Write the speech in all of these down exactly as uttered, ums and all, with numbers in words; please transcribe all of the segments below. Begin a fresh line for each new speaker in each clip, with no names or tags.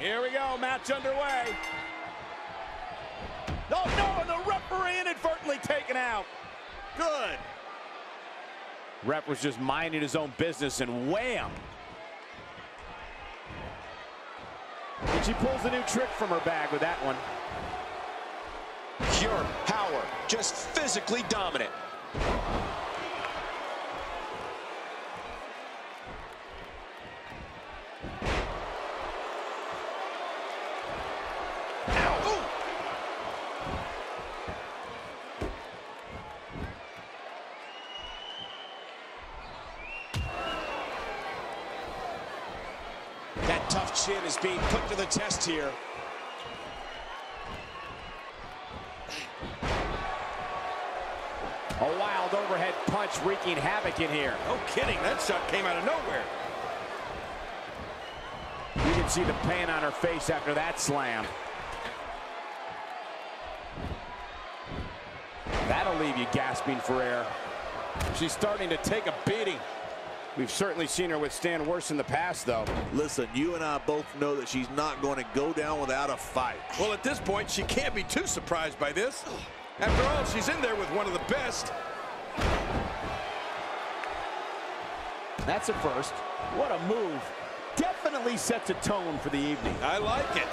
Here we go, match underway. Oh no, and the referee inadvertently taken out. Good. Ref was just minding his own business and wham. And she pulls a new trick from her bag with that one.
Pure power, just physically dominant. That tough chin is being put to the test here.
A wild overhead punch wreaking havoc in here. No kidding, that shot came out of nowhere. You can see the pain on her face after that slam. That'll leave you gasping for air. She's starting to take a beating. We've certainly seen her withstand worse in the past, though.
Listen, you and I both know that she's not going to go down without a fight.
Well, at this point, she can't be too surprised by this. After all, she's in there with one of the best.
That's a first. What a move. Definitely sets a tone for the evening.
I like it.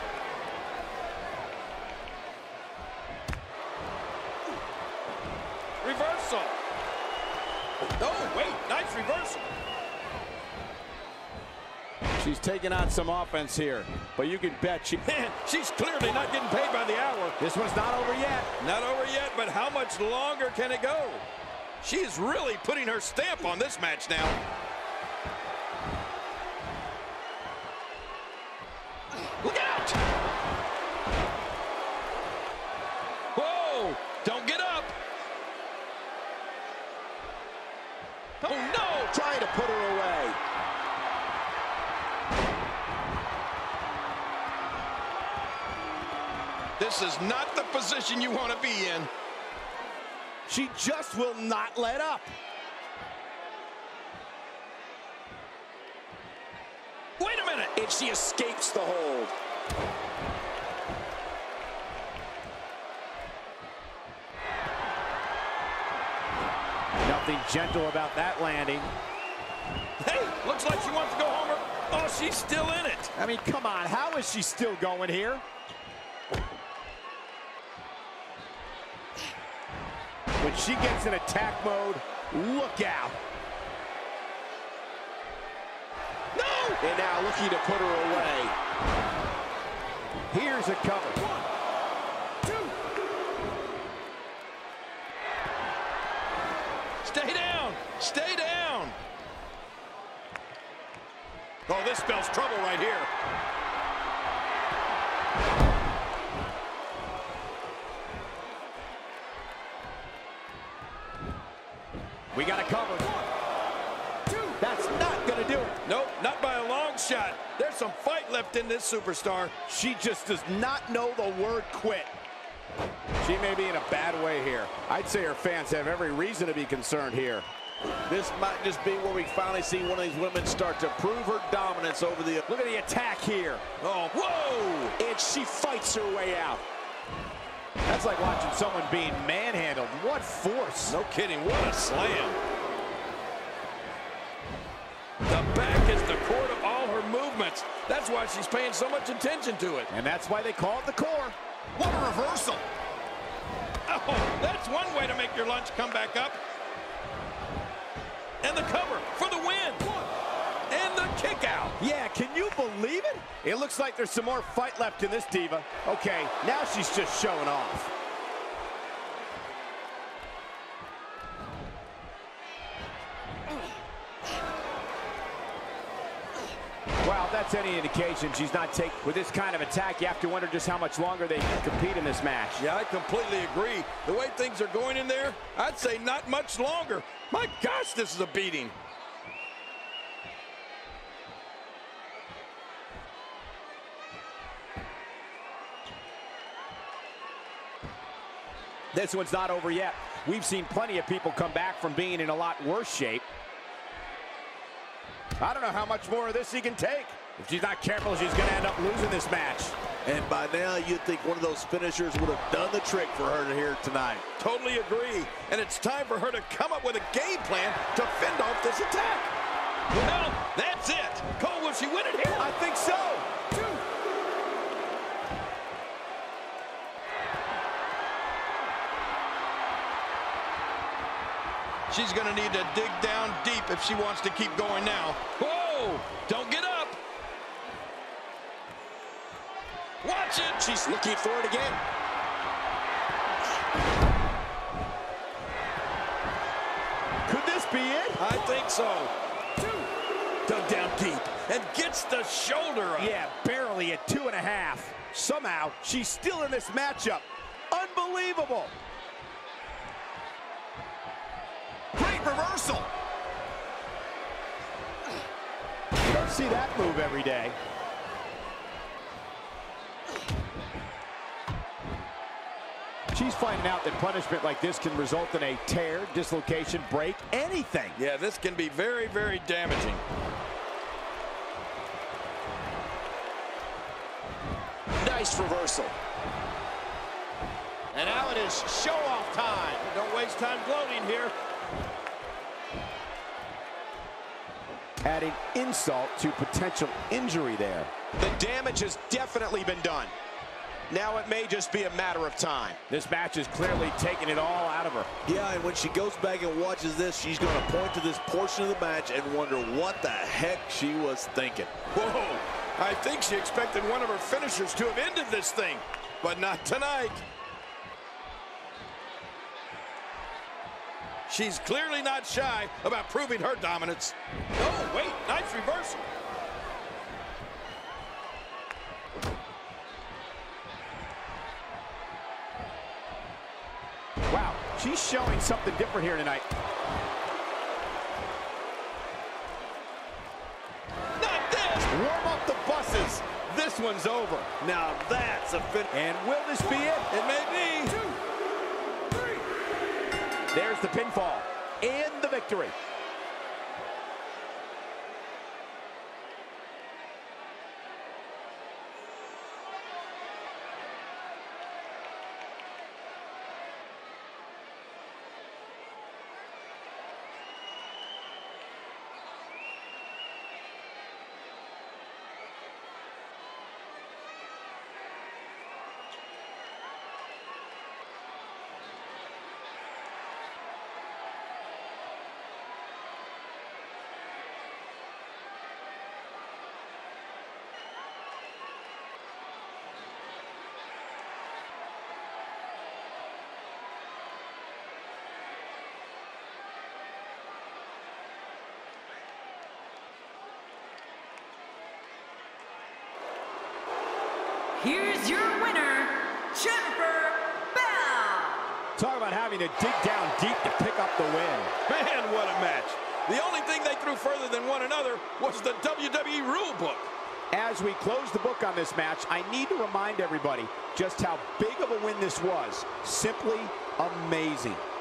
Reversal. Oh, wait, nice reversal.
She's taking on some offense here, but you can bet she...
Man, she's clearly not getting paid by the hour.
This one's not over yet.
Not over yet, but how much longer can it go? She is really putting her stamp on this match now. Look out! Whoa! Don't get up! Oh, no!
Trying to put her away.
This is not the position you want to be in.
She just will not let up.
Wait a minute!
And she escapes the hold.
Nothing gentle about that landing.
Hey, looks like she wants to go home. Oh, she's still in it.
I mean, come on, how is she still going here? When she gets in attack mode, look out.
No! And now looking to put her away.
Here's a cover.
One, two. Stay down. Stay down. Oh, this spells trouble right here.
We got a cover. One, two. That's not going to do it.
Nope, not by a long shot. There's some fight left in this superstar.
She just does not know the word quit. She may be in a bad way here. I'd say her fans have every reason to be concerned here.
This might just be where we finally see one of these women start to prove her dominance over the...
Look at the attack here.
Oh, whoa!
And she fights her way out.
That's like watching someone being manhandled. What force.
No kidding, what a slam. The back is the core to all her movements. That's why she's paying so much attention to it.
And that's why they call it the core.
What a reversal. Oh, that's one way to make your lunch come back up. And the cover for the win. And the kick out.
Yeah, can you believe it? It looks like there's some more fight left in this diva. Okay, now she's just showing off. Well, if that's any indication, she's not taking... With this kind of attack, you have to wonder just how much longer they can compete in this match.
Yeah, I completely agree. The way things are going in there, I'd say not much longer. My gosh, this is a beating.
This one's not over yet. We've seen plenty of people come back from being in a lot worse shape. I don't know how much more of this he can take. If she's not careful, she's going to end up losing this match.
And by now, you'd think one of those finishers would have done the trick for her here tonight.
Totally agree. And it's time for her to come up with a game plan to fend off this attack. Well, that's it. Cole, will she win it here?
I think so.
She's going to need to dig down deep if she wants to keep going now. Whoa! Don't get up. Watch it.
She's looking for it again.
Could this be it?
I think so. Dug down deep and gets the shoulder up.
Yeah, barely at two and a half. Somehow, she's still in this matchup. Unbelievable. Great reversal. You don't see that move every day. She's finding out that punishment like this can result in a tear, dislocation, break, anything.
Yeah, this can be very, very damaging.
Nice reversal. And now it is show-off time.
Don't waste time gloating here.
Adding insult to potential injury there.
The damage has definitely been done. Now it may just be a matter of time.
This match is clearly taking it all out of her.
Yeah, and when she goes back and watches this, she's going to point to this portion of the match and wonder what the heck she was thinking.
Whoa! I think she expected one of her finishers to have ended this thing, but not tonight. She's clearly not shy about proving her dominance. Oh, wait, nice reversal.
Wow, she's showing something different here tonight.
Not this!
Warm up the buses. This one's over.
Now that's a fin.
And will this be it?
It may be.
Two, three. There's the pinfall and the victory.
Here's your winner, Jennifer Bell.
Talk about having to dig down deep to pick up the win.
Man, what a match. The only thing they threw further than one another was the W W E rule book.
As we close the book on this match, I need to remind everybody just how big of a win this was. Simply amazing.